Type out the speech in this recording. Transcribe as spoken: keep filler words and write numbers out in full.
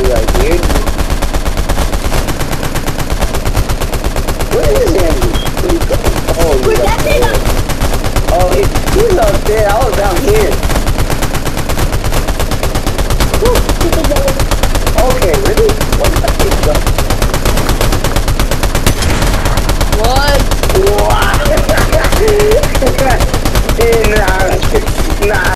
right here. Where is Andy? Where you going? Oh, he's Where's up that there. thing? Oh, he, he's up there. I was down here. Okay, really? What the heck is up? What? Wow. Nah, nah.